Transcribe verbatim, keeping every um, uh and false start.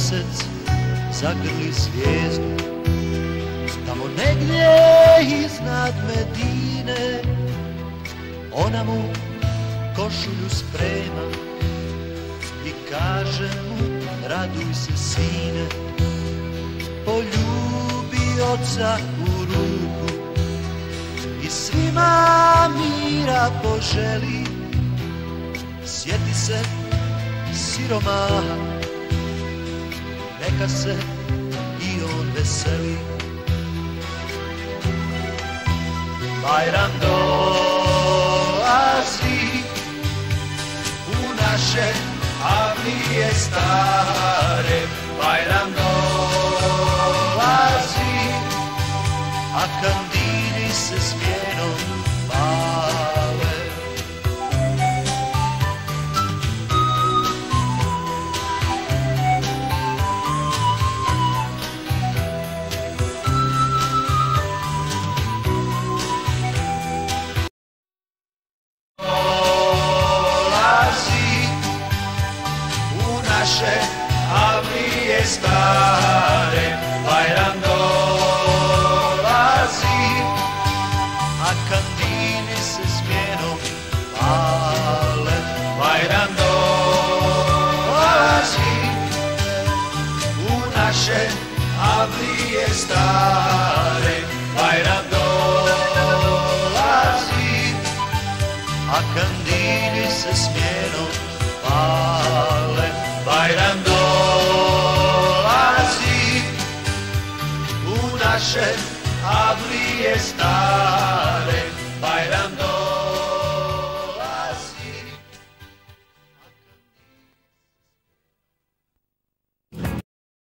mesec zagrli zvijezdu. Tamo negdje iznad Medine ona mu košulju sprema i kaže mu: raduj se sine, poljubi oca u ruku i svima mira poželi. Sjeti se siromaha, neka se i on veseli. Bajram dolazi u naše avlije stare, Bajram dolazi, a kandili se smjenom pale. Naše avlije stare, Bajram dolazi, a kandili se smjenom pale. Bajram dolazi u naše avlije stare, Bajram dolazi, a kandili se smjenom pale. Bajram dolazi u naše avlije stare, Bajram dolazi.